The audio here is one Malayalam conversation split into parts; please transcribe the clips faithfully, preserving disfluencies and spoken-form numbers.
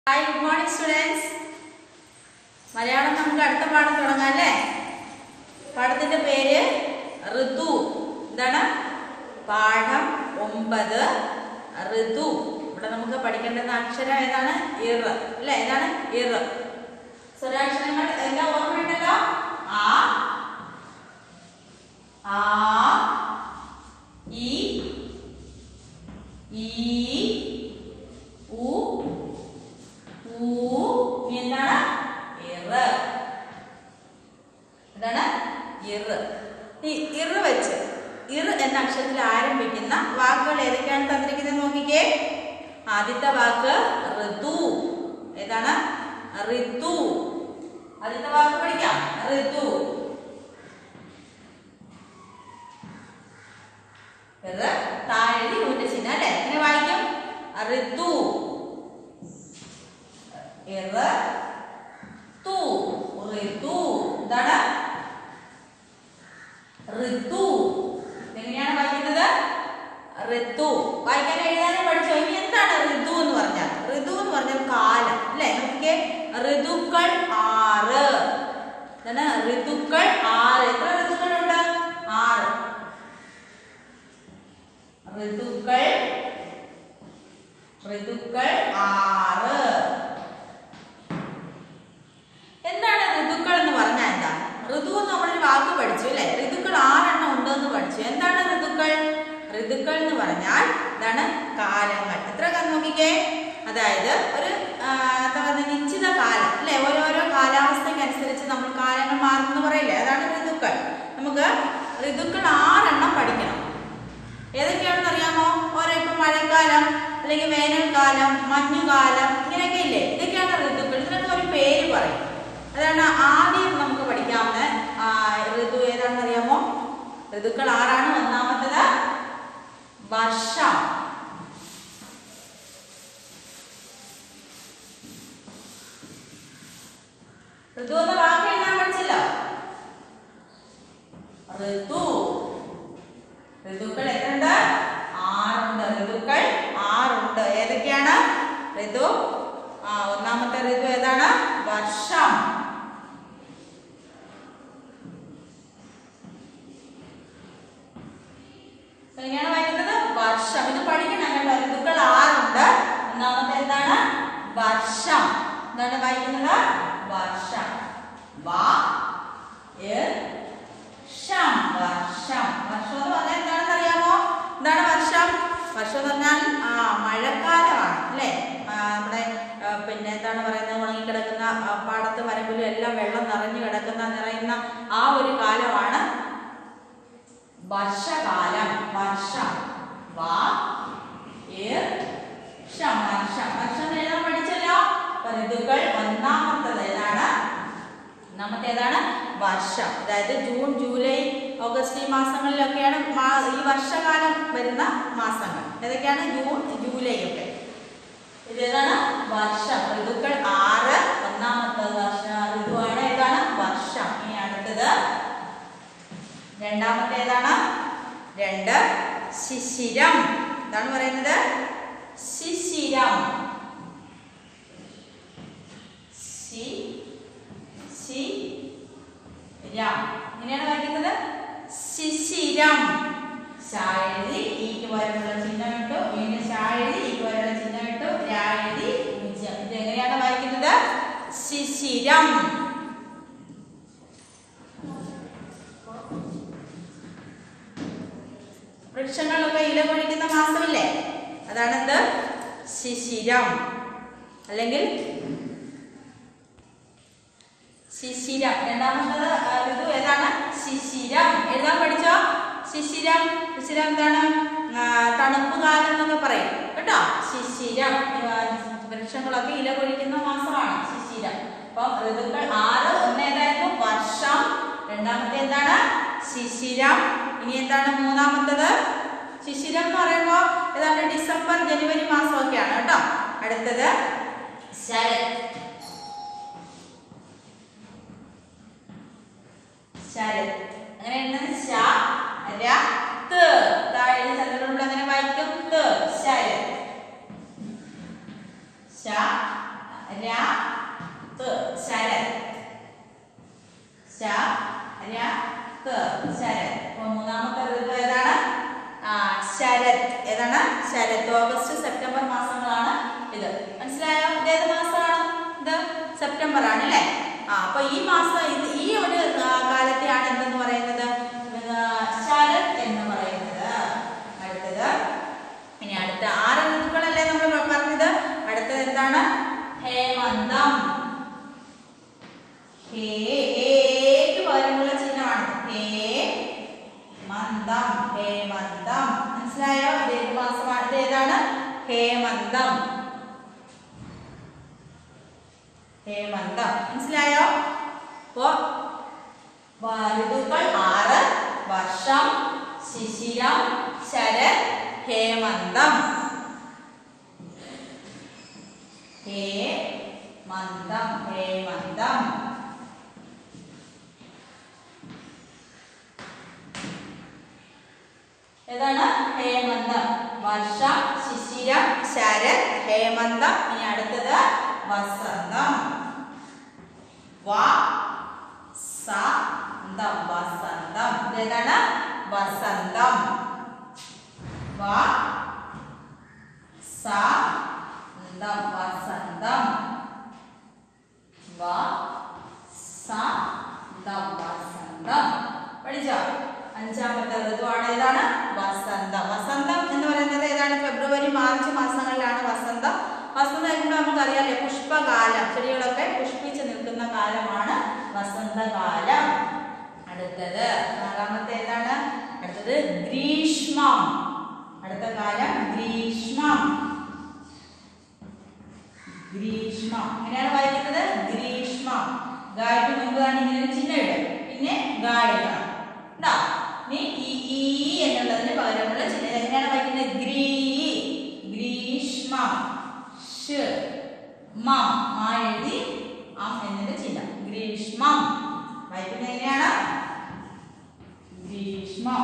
Hi, good morning students. Malayalam നമുക്ക് അടുത്ത പാഠം തുടങ്ങാം അല്ലേ? പാഠത്തിന്റെ പേര് ഋതു. എന്താണ്? പാഠം ഒമ്പത് ഋതു. ഇവിടെ നമുക്ക് പഠിക്കേണ്ടുന്ന അക്ഷരം ഏതാണ്? ഇർ അല്ലേ? ഏതാണ്? ഇർ. സ്വരാക്ഷരങ്ങൾ എല്ലാം ഓർമ്മയുണ്ടല്ലോ? ആ, ആ, ഇ, ഈ, ഉ, ഊ, എന്താണ്? ഇർ. എന്താണ്? ഇർ. ഈ ഇർ വെച്ച് ഇർ എന്ന അക്ഷരത്തിൽ ആരംഭിക്കുന്ന വാക്കുകൾ ഏതൊക്കെയാണ് തന്നിരിക്കുന്നത് നോക്കിക്കേ. ആദ്യത്തെ വാക്ക് ഋതു. ഏതാണ്? ഋതു. ആദ്യത്തെ വാക്ക് പഠിക്കാം. ഋതു. താഴെ ഊന്റെ ചിഹ്നം അല്ലെ? എങ്ങനെ വായിക്കും? ഋതു. ഋതു. ഋതു. എന്താണ്? ഋതു. എങ്ങനെയാണ് വായിക്കുന്നത്? ഋതു. വായിക്കാൻ എഴുതാനും പഠിച്ചോ? ഇനി എന്താണ് ഋതു എന്ന് പറഞ്ഞാൽ? ഋതു എന്ന് പറഞ്ഞാൽ കാലം അല്ലെ? നോക്കിക്കേ, ഋതുക്കൾ ആറ്. എന്താണ്? ഋതുക്കൾ ആറ്. എത്ര ഋതുക്കളുണ്ട്? ആറ് ഋതുക്കൾ. ഋതുക്കൾ ആറ്. എന്താണ് ഋതുക്കൾ എന്ന് പറഞ്ഞാൽ? എന്താ ഋതു? നമ്മളൊരു വാക്ക് പഠിച്ചു അല്ലെ? ഋതുക്കൾ ആറെണ്ണം ഉണ്ടെന്ന് പഠിച്ചു. എന്താണ് ഋതുക്കൾ? ഋതുക്കൾ എന്ന് പറഞ്ഞാൽ എന്താണ്? കാലങ്ങൾ. എത്ര കാലം നോക്കിക്കേ. അതായത് ഒരു എന്താ പറയുക, നിശ്ചിത കാലം അല്ലെ? ഓരോരോ കാലാവസ്ഥയ്ക്ക് അനുസരിച്ച് നമ്മൾ കാലങ്ങൾ മാറുന്നു പറയില്ലേ? അതാണ് ഋതുക്കൾ. നമുക്ക് ഋതുക്കൾ ആറെണ്ണം പഠിക്കണം. ഏതൊക്കെയാണെന്ന് അറിയാമോ? ഓരോ ഇപ്പൊ മഴക്കാലം അല്ലെങ്കിൽ വേനൽക്കാലം, മഞ്ഞുകാലം, ഇങ്ങനെയൊക്കെ ഇല്ലേ? ഇതൊക്കെയാണ് ഋതുക്കൾ. ഇതിനൊക്കെ ഒരു പേര് പറയും. അതാണ് ആദ്യം നമുക്ക് പഠിക്കാവുന്ന ഋതു. ഏതാണെന്ന് അറിയാമോ? ഋതുക്കൾ ആറാണ്. ഒന്നാമത്തത് വർഷം. ഋതു എന്ന വാക്ക് എഴുതാൻ പഠിച്ചില്ല. ഋതു. ഋതുക്കൾ എത്രയുണ്ട്? ആറുണ്ട്. ഋതുക്കൾ ആറുണ്ട്. ഏതൊക്കെയാണ് ഋതു? ആ ഒന്നാമത്തെ ഋതു ഏതാണ്? വർഷം. എങ്ങനെയാണ് വായിക്കുന്നത്? വർഷം. ഇത് പഠിക്കണം കേട്ടോ. ഋതുക്കൾ ആറുണ്ട്. ഒന്നാമത്തെ എന്താണ്? വർഷം. എന്താണ് വായിക്കുന്നത്? വർഷം. വാ ഷം. വർഷം. വർഷം എന്ന് പറഞ്ഞാൽ എന്താണെന്ന് അറിയാമോ? എന്താണ് വർഷം? വർഷം എന്ന് പറഞ്ഞാൽ ആ മഴക്കാലമാണ് അല്ലെ? നമ്മുടെ പിന്നെ എന്താണ് പറയുന്നത്, ഉണങ്ങിക്കിടക്കുന്ന പാടത്ത് വരമ്പിലും എല്ലാം വെള്ളം നിറഞ്ഞു കിടക്കുന്ന നിറയുന്ന ആ ഒരു കാലമാണ് വർഷകാലം. വർഷം. വാ ഷം. വർഷം. വർഷം എഴുതാൻ പഠിച്ചല്ലോ. ഋതുക്കൾ ഒന്നാമത്തത് ഏതാണ്? ഒന്നാമത്തെ ഏതാണ്? വർഷം. അതായത് ജൂൺ, ജൂലൈ, ഓഗസ്റ്റ് ഈ മാസങ്ങളിലൊക്കെയാണ് ഈ വർഷകാലം വരുന്ന മാസങ്ങൾ. ഏതൊക്കെയാണ്? ജൂൺ, ജൂലൈ ഒക്കെ. ഇതേതാണ്? വർഷം. ഋതുക്കൾ ആറ്. ഒന്നാമത്തെ വർഷ ഋതുവാണ് ഏതാണ്? വർഷം. ഇനി അടുത്തത് രണ്ടാമത്തെ ഏതാണ്? രണ്ട് ശിശിരം. എന്താണ് പറയുന്നത്? ശിശിരം. ശി ശി രം. ഇങ്ങനെയാണ് വായിക്കുന്നത്? ശിശിരം. ശാഴി ഈക്ക് വരെയുള്ള ചിഹ്നം ഇട്ടു, വീണ്ടും ശാഴി ഈക്ക് വരെയുള്ള ചിഹ്നം ഇട്ടു, രാഴി പൂജ്യം. ഇത് എങ്ങനെയാണ് വായിക്കുന്നത്? ശിശിരം. വൃക്ഷങ്ങളൊക്കെ ഇല പൊഴിക്കുന്ന മാസമില്ലേ? അതാണെന്ത്? ശിശിരം. അല്ലെങ്കിൽ ശിശിരം. രണ്ടാമത്തത് ഋതു ഏതാണ്? ശിശിരം. എഴുതാൻ പഠിച്ചോ? ശിശിരം. ശിശിരം എന്താണ്? തണുപ്പ് കാലം എന്നൊക്കെ പറയും കേട്ടോ. ശിശിരം. വൃക്ഷങ്ങളൊക്കെ ഇല പൊഴിക്കുന്ന മാസമാണ് ശിശിരം. അപ്പൊ ഋതുക്കൾ ആറ്. ഒന്ന് ഏതായിരുന്നു? വർഷം. രണ്ടാമത്തെ എന്താണ്? ശിശിരം. ഇനി എന്താണ് മൂന്നാമത്തത്? ശിശിരം എന്ന് പറയുമ്പോ ഏതാണ്ട് ഡിസംബർ, ജനുവരി മാസമൊക്കെയാണ് കേട്ടോ. അടുത്തത് ശരത്. ശരത്. അങ്ങനെ ശരത്. താഴെ ചന്ദ്രനുള്ള അങ്ങനെ വായിക്കും. ശരത്. ശ ശരത് ശരത് ശരത് ശരത്. അപ്പൊ മൂന്നാമത്തെ ഋതു ഏതാണ്? ആ ശരത്. ഏതാണ്? ശരത്. ഓഗസ്റ്റ് സെപ്റ്റംബർ മാസങ്ങളാണ് ഇത്. മനസ്സിലായോ? ഇതേത് മാസമാണ്? ഇത് സെപ്റ്റംബർ ആണ് അല്ലേ? ആ അപ്പൊ ഈ മാസം ഇത് ഈ ഒരു കാലത്തെയാണ് എന്തെന്ന് പറയുന്നത്? ശരത് എന്ന് പറയുന്നത്. അടുത്തത് ഇനി അടുത്ത ആറ് ഋതുക്കളല്ലേ നമ്മൾ പറഞ്ഞത്? അടുത്തത് എന്താണ്? ഹേമന്തം. ഹേക്ക് പകരമുള്ള ചിഹ്നമാണ് ഹേമന്തം. ഹേമന്തം. മനസ്സിലായോ? ഇതേത് മാസമാണ്? ഇത് ഏതാണ്? ഹേമന്തം. ഹേമന്തം. മനസ്സിലായോ? അപ്പോ ഋതുക്കൾ ആറ്: വർഷം, ശിശിരം, ശരത്, ഹേമന്തം. ഹേമന്തം. ഹേമന്തം. ഏതാണ്? ഹേമന്തം. വർഷം, ശിശിരം, ശരത്, ഹേമന്തം. ഇനി അടുത്തത് വസന്തം. വസന്തം. വസന്തം. ഇതേതാണ്? വസന്തം. വസന്തം. വസന്തം. വസന്തം. വസന്തം. പഠിച്ചോ? അഞ്ചാമത്തെ ഋതുവാണ് ഏതാണ്? വസന്തം. വസന്തം എന്ന് പറയുന്നത് ഏതാണ്? ഫെബ്രുവരി മാർച്ച് മാസങ്ങളിലാണ് വസന്തം. വസന്തം കഴിയുമ്പോൾ നമുക്കറിയാലേ പുഷ്പകാലം, ചെടികളൊക്കെ പുഷ്പിച്ച് നിൽക്കുന്ന കാലമാണ് വസന്തകാലം. അടുത്തത് നാലാമത്തെ ഏതാണ്? അടുത്തത് ഗ്രീഷ്മം. അടുത്ത കാലം ഗ്രീഷ്മം. ഗ്രീഷ്മം. എങ്ങനെയാണ് വായിക്കുന്നത്? ഗ്രീഷ്മം. ഗായ്ക്ക് മുൻപാണ് ഇങ്ങനെ ഒരു ചിഹ്നം ഇടും, പിന്നെ ഗായിക്കണം. ഇനി ഈ എന്നുള്ളതിന് പകരമുള്ള ചിഹ്നം എങ്ങനെയാണ് വായിക്കുന്നത്? ഗ്രീ ഗ്രീഷ്മം. എഴുതി അം എന്നതിന്റെ ചിഹ്നം ഗ്രീഷ്മം. വായിക്കുന്നത് എങ്ങനെയാണ്? ഗ്രീഷ്മം.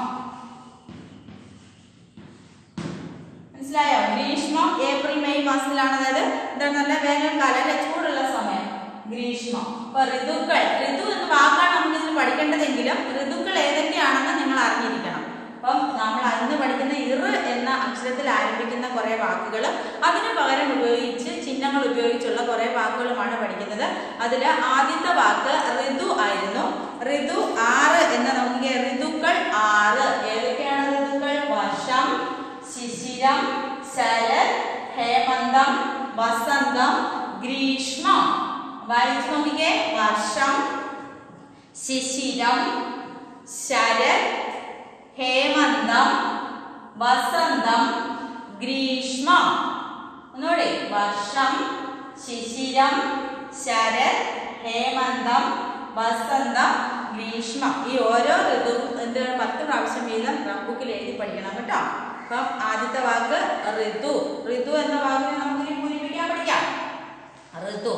മനസ്സിലായോ? ഗ്രീഷ്മം ഏപ്രിൽ മെയ് മാസത്തിലാണ്. അതായത് എന്താണ്? നല്ല വേനൽക്കാലം അല്ലെ, ചൂടുള്ള സമയം. ഗ്രീഷ്മം. അപ്പൊ ഋതുക്കൾ, ഋതു എന്ന വാക്കാണ് നമുക്ക് ഇതിൽ പഠിക്കേണ്ടതെങ്കിലും ഋതുക്കൾ ഏതൊക്കെയാണെന്ന് നിങ്ങൾ അറിഞ്ഞിരിക്കണം. അപ്പം നമ്മൾ അന്ന് പഠിക്കുന്ന ഇർ എന്ന അക്ഷരത്തിൽ ആരംഭിക്കുന്ന കുറെ വാക്കുകൾ അതിന് പകരം ഉപയോഗിച്ച് ചിഹ്നങ്ങൾ ഉപയോഗിച്ചുള്ള കുറെ വാക്കുകളുമാണ് പഠിക്കുന്നത്. അതിൽ ആദ്യത്തെ വാക്ക് ഋതു ആയിരുന്നു. ഋതു ആറ് എന്ന് നോക്കിയ ഋതുക്കൾ ആറ്. ഏതൊക്കെയാണ് ഋതുക്കൾ? വർഷം, ശിശിരം, ശരത്, ഹേമന്തം, വസന്തം, ഗ്രീഷ്മം. വായിച്ചു നോക്കിക്കേ. വർഷം, ശിശിരം, ശരത്, ഹേമന്തം, വസന്തം, ഗ്രീഷ്മം. ഒന്നുകൂടി. വർഷം, ശിശിരം, ശരത്, ഹേമന്തം, വസന്തം, ഗ്രീഷ്മം. ഈ ഓരോ ഋതു എന്താണ് പത്ത് പ്രാവശ്യം വീതം ബുക്കിൽ എഴുതി പഠിക്കണം കേട്ടോ. അപ്പം ആദ്യത്തെ വാക്ക് ഋതു. ഋതു എന്ന വാക്കിനെ നമുക്ക് പൂരിപ്പിക്കാൻ പഠിക്കാം. ഋതു.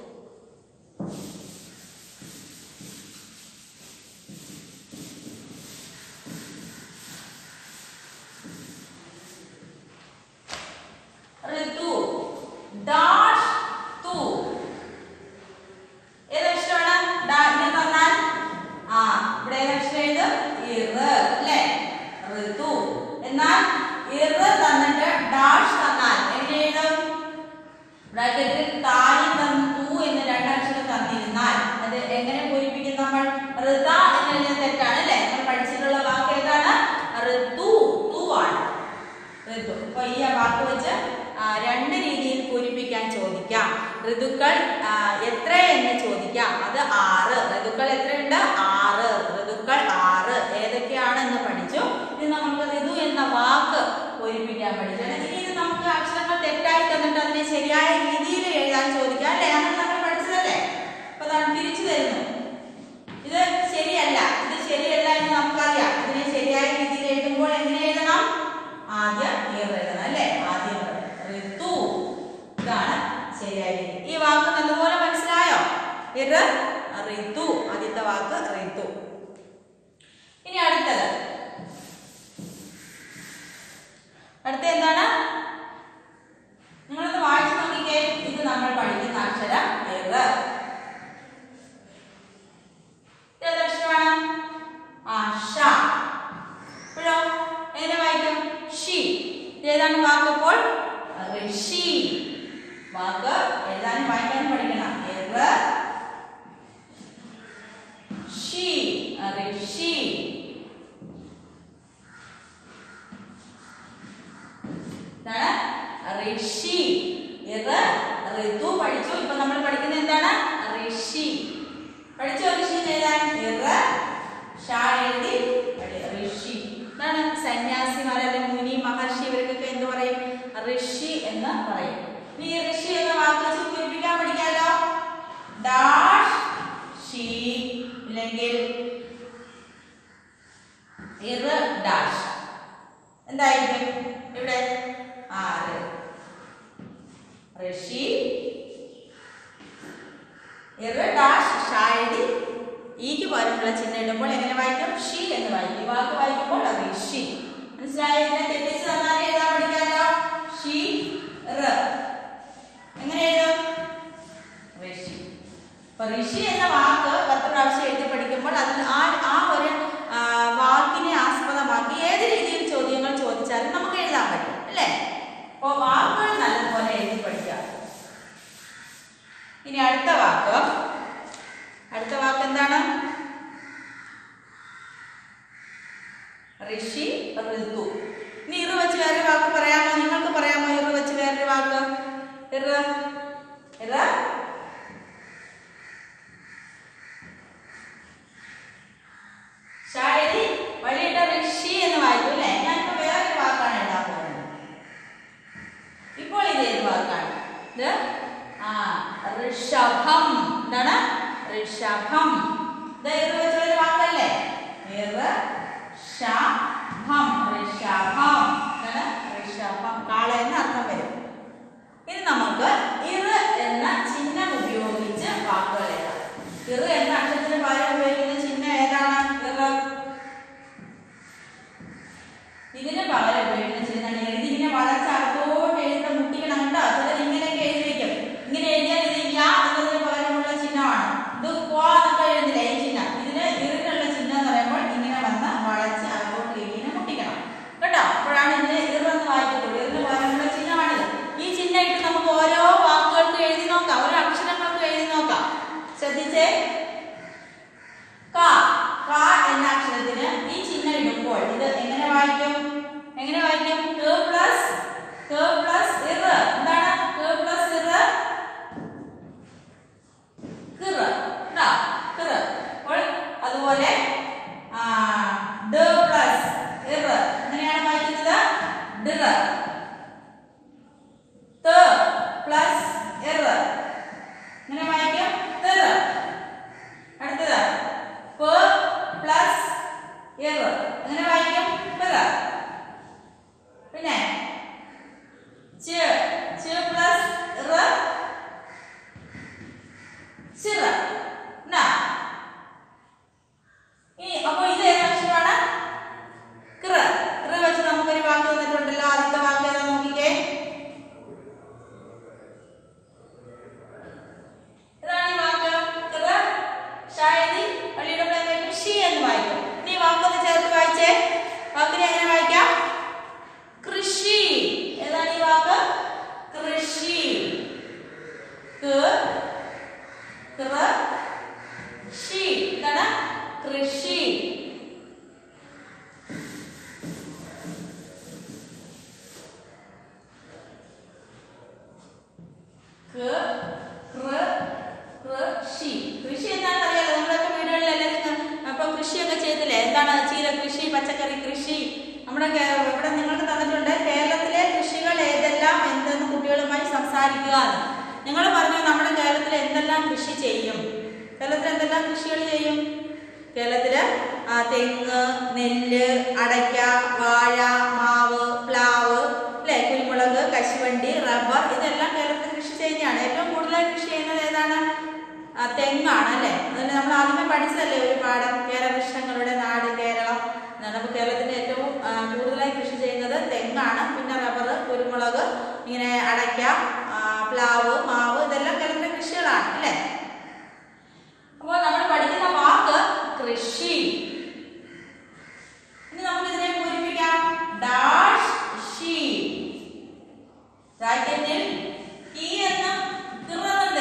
ഋതു. ഡാഷ് തു. ഏതക്ഷരമാണ്? ഡാഷിനെ തന്നാൽ ആ ഇവിടെ ഏതക്ഷരം എഴുതും? ഇർ അല്ലേ? ഋതു. എന്നാൽ ഇർ തന്നിട്ട് ഡാഷ് തന്നാൽ എങ്ങനെ എഴുതും? ബ്രാക്കറ്റിൽ താഴെ തന്നു എന്ന് രണ്ടക്ഷരം തന്നിരുന്നാൽ അത് എങ്ങനെ പൂരിപ്പിക്കും നമ്മൾ? ഋത എന്നുള്ളത് തെറ്റാണ് അല്ലേ? നമ്മൾ പഠിച്ചിട്ടുള്ള വാക്ക് ഏതാണ്? ഋതു. തു ആണ് ഋതു. അപ്പൊ ഈ വാക്ക് വെച്ച് രണ്ട് രീതിയിൽ പൂരിപ്പിക്കാൻ ചോദിക്കാം. ഋതുക്കൾ എത്ര എന്ന് ചോദിക്കാം. അത് ആറ്. ഋതുക്കൾ എത്രയുണ്ട്? ആറ്. ഋതുക്കൾ ആറ് ഏതൊക്കെയാണെന്ന് പഠിച്ചു. ഇനി നമുക്ക് ഋതു എന്ന വാക്ക് പൂരിപ്പിക്കാൻ പഠിച്ചു. ഇനി ഇത് നമുക്ക് അക്ഷരങ്ങൾ തെറ്റായി തന്നിട്ട് അതിനെ ശരിയായ രീതിയിൽ എഴുതാൻ ചോദിക്കാം അല്ലേ? അങ്ങനെ നമ്മൾ പഠിച്ചതല്ലേ? അപ്പൊ അതാണ് തിരിച്ചു തരുന്നു. ഇത് ശരിയല്ല, ഇത് ശരിയല്ല എന്ന് നമുക്കറിയാം. ഇതിനെ ശരിയായ രീതിയിൽ എഴുതുമ്പോൾ എങ്ങനെ എഴുതണം? ആദ്യം ഇർ എഴുതണം അല്ലേ? ആദ്യം ഋതു. ഇതാണ് ശരിയായ രീതി. ഈ വാക്ക് നല്ലപോലെ മനസ്സിലായോ? ഇർ ഋതു. ആദ്യത്തെ വാക്ക് ഋതു. ഇനി അടുത്തത് അടുത്ത എന്താണ്? നിങ്ങളൊന്ന് വായിച്ചു നോക്കിക്കേ. ഇത് നമ്മൾ പഠിക്കുന്ന എഴുതാനും വായിക്കാനും പഠിക്കണം. ഋഷി ഋഷി എന്താണ്? ഋഷി. ഋതു പഠിച്ചു. ഇപ്പൊ നമ്മൾ പഠിക്കുന്നത് എന്താണ്? ഋഷി. പഠിച്ചോ ഋഷി എഴുതാൻ? എഴുതി ഋഷി. എന്താണ്? സന്യാസിമാർ അല്ലെങ്കിൽ മുനി മഹർഷി ഇവർക്കൊക്കെ എന്ത് പറയും? ഋഷി എന്ന് പറയും. ഈ ഋഷി എന്ന വാക്ക് വെച്ച് പൂരിപ്പിക്കാൻ പഠിക്കാലോ. ഡാഷ് ഷി അല്ലെങ്കിൽ ഇറ ഡാഷ് എന്തായിരിക്കും ഇവിടെ? ആറ് ഋഷി ഇറ ഡാഷ് ഷായതി ഈക്ക് പകരമുള്ള ചിഹ്നം ഇടുമ്പോൾ എങ്ങനെ വായിക്കും? ഷി എന്ന് വായിക്കും. ഈ വാക്ക് വായിക്കുമ്പോൾ ഋഷി. മനസ്സിലായോ? ഇതിനെ തെറ്റിച്ച് തന്നാൽ എഴുതാൻ പഠിക്കാലോ. ഷി റ എങ്ങനെ എഴുതും? ഋഷി. അപ്പൊ ഋഷി എന്ന വാക്ക് പത്ത് പ്രാവശ്യം എഴുതി പഠിക്കുമ്പോൾ അതിൽ ആ ആ ഒരു വാക്കിനെ ആസ്പദമാക്കി ഏത് രീതിയിൽ ചോദ്യങ്ങൾ ചോദിച്ചാലും നമുക്ക് എഴുതാൻ പറ്റും അല്ലേ? അപ്പോൾ വാക്കുകൾ നല്ലതുപോലെ എഴുതി പഠിക്കാം. ഇനി അടുത്ത വാക്ക് അടുത്ത വാക്ക് എന്താണ്? ഋഷി ഋതു. ഇനി ഇറ വെച്ച് വേറെ വാക്ക് പറയാമോ? നിങ്ങൾക്ക് പറയാമോ ഇറ വെച്ച് വേറൊരു വാക്ക്? ഇറ ഇറ ഷായരി വഴിയിട്ട ഋഷി എന്ന് വായിക്കും അല്ലേ? ഞാനിപ്പോ വേറൊരു വാക്കാണ് എഴുതാൻ പോകുന്നത്. ഇപ്പോൾ ഇത് ഏത് വാക്കാണ്? ഇത് ആ ഋഷഭം. എന്താണ്? ഋഷഭം. ഇത് ഇറ വെച്ചുള്ള വാക്കല്ലേ? ഋഷഭം. ഋഷഭം എന്താണ്? ഋഷഭം കാള എന്ന അർത്ഥം വരും. ഇനി നമുക്ക് ഇറ എന്ന ചിഹ്നം ഉപയോഗിച്ച് വാക്കുകൾ എഴുതാം. ഇറ എന്ന അക്ഷരത്തിന് പകരം ഉപയോഗിക്കുന്ന ചിഹ്നം ഏതാണ്? ഇതിന് പകരം ഉപയോഗിക്കുന്ന ചിഹ്നം എഴുതി ഇങ്ങനെ വളർച്ച അകത്തോട്ട് എഴുതുന്ന മുട്ടിക്കണം കേട്ടോ. ചിലർ ഇങ്ങനെയൊക്കെ എഴുതി വയ്ക്കും. ഇങ്ങനെ എഴുതിയാൽ ഇത് യാ എന്നതിന് പകരമുള്ള ചിഹ്നമാണ്. ഇത് ക്വാ എന്നൊക്കെ എഴുതില്ല ഈ ചിഹ്നം. ഇതിന് ഇറിനുള്ള ചിഹ്നം എന്ന് പറയുമ്പോൾ ഇങ്ങനെ വന്ന് വളച്ച് അകത്തോട്ട് ഇങ്ങനെ മുട്ടിക്കണം കേട്ടോ. അപ്പോഴാണ് ഇതിന് ഇറന്ന് വായിക്കത്തുള്ളൂ. ഇറിന് പകരമുള്ള ചിഹ്നമാണിത്. ഈ ചിഹ്നം ഇട്ട് നമുക്ക് ഓരോ വാക്കുകൾക്ക് എഴുതി നോക്കാം. ഓരോ അക്ഷരങ്ങൾക്ക് എഴുതി നോക്കാം. ശ്രദ്ധിച്ചേ. ക ക എന്ന അക്ഷരത്തിന് ഈ ചിഹ്നം ഇടുമ്പോൾ ഇത് എങ്ങനെ വായിക്കും? എങ്ങനെ വായിക്കും? ക പ്ലസ് ക പ്ലസ് ഇറ. എന്താണ്? ക പ്ലസ് ഇറ കിറ. ടാ കിറ. അപ്പോൾ അതുപോലെ ആ ഡ പ്ലസ് ഇറ എങ്ങനെയാണ് വായിക്കുന്നത്? ഡിറ. ത പ്ലസ് ഇറ എങ്ങനെ വായിക്കും? തിറ. അടുത്തത് പ പ്ലസ് ഇറ എങ്ങനെ വായിക്കും? പിറ. പിന്നെ ച ച പ്ലസ് ഇറ ചിറ. ഇനി അപ്പൊ ഇത് ഏത് അക്ഷരമാണ്? കിറ. കിറ വെച്ച് നമുക്കൊരു വാക്ക് തന്നിട്ടുണ്ടല്ലോ. ആദ്യത്തെ വാക്ക് ഏതാ നോക്കിക്കേ. ഇതാണ് ഈ വാക്ക്. കിറ ഷായതി പള്ളിയുടെ വായിക്കും ഷി എന്ന് വായിക്കും. ഇനി വാക്കൊന്ന് ചേർത്ത് വായിച്ചേ. വാക്കിനെ എങ്ങനെ വായിക്കാം? കൃഷി. ഏതാണ് ഈ വാക്ക്? കൃഷി. കൃഷി. എന്താണ്? കൃഷി. കൃഷി. കൃഷി എന്താണെന്ന് അറിയാലോ. നമ്മളൊക്കെ വീടുകളിൽ എല്ലാവരും അപ്പൊ കൃഷിയൊക്കെ ചെയ്തില്ലേ? എന്താണ്? ചീര കൃഷി, പച്ചക്കറി കൃഷി. നമ്മുടെ ഇവിടെ നിങ്ങൾക്ക് തന്നിട്ടുണ്ട് കേരളത്തിലെ കൃഷികൾ ഏതെല്ലാം എന്തെന്ന് കുട്ടികളുമായി സംസാരിക്കുക. നിങ്ങൾ പറഞ്ഞു നമ്മുടെ കേരളത്തിൽ എന്തെല്ലാം കൃഷി ചെയ്യും? കേരളത്തിൽ എന്തെല്ലാം കൃഷികൾ ചെയ്യും? കേരളത്തില് തെങ്ങ്, നെല്ല്, അടയ്ക്ക, വാഴ, മാവ്, പ്ലാവ്, അല്ലെ കുരുമുളക്, കശുവണ്ടി, റബ്ബർ ഇതെല്ലാം കേരളത്തിൽ കൃഷി ചെയ്യുന്നതാണ്. ഏറ്റവും കൂടുതൽ കൃഷി ചെയ്യുന്നത് ഏതാണ്? തെങ്ങാണ് അല്ലെ. അതിന് നമ്മൾ ആദ്യമേ പഠിച്ചതല്ലേ ഒരു പാഠം, കേരളവൃക്ഷങ്ങളുടെ നാട് കേരളം എന്നാണ്. അപ്പോൾ കേരളത്തിന്റെ ഏറ്റവും കൂടുതലായി കൃഷി ചെയ്യുന്നത് തെങ്ങാണ്. പിന്നെ റബ്ബർ, കുരുമുളക്, ഇങ്ങനെ അടയ്ക്ക, പ്ലാവ്, മാവ് ഇതെല്ലാം കേരളത്തിലെ കൃഷികളാണ് അല്ലെ. അപ്പോൾ നമ്മൾ പഠിക്കുന്ന വാക്ക് കൃഷി. ഇനി നമുക്ക് ഇതിനെ പൂരിപ്പിക്കാം. Dash Xi. ബ്രാക്കറ്റിൽ ഈ എന്ന കിറന്നുണ്ട്.